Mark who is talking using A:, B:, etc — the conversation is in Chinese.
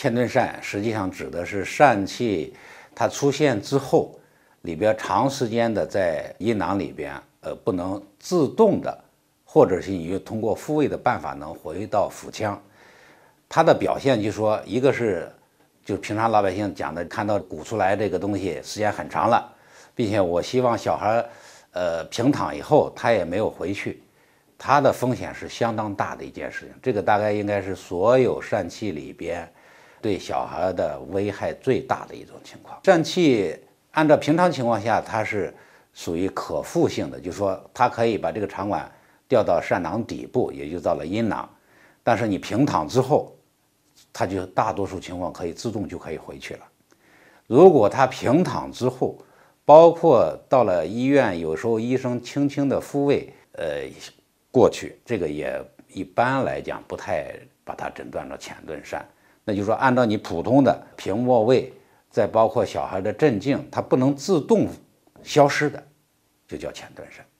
A: 前盾疝实际上指的是疝气它出现之后，里边长时间的在阴囊里边，不能自动的，或者是你通过复位的办法能回到腹腔。它的表现就是说，一个是就平常老百姓讲的，看到鼓出来这个东西时间很长了，并且我希望小孩平躺以后他也没有回去，它的风险是相当大的一件事情。这个大概应该是所有疝气里边对小孩的危害最大的一种情况。疝气按照平常情况下它是属于可复性的，就是说它可以把这个肠管调到疝囊底部，也就到了阴囊，但是你平躺之后，它就大多数情况可以自动就可以回去了。如果它平躺之后，包括到了医院，有时候医生轻轻的复位，过去，这个也一般来讲不太把它诊断成前盾疝。那就是说，按照你普通的平卧位，再包括小孩的镇静，它不能自动消失的，就叫前盾疝。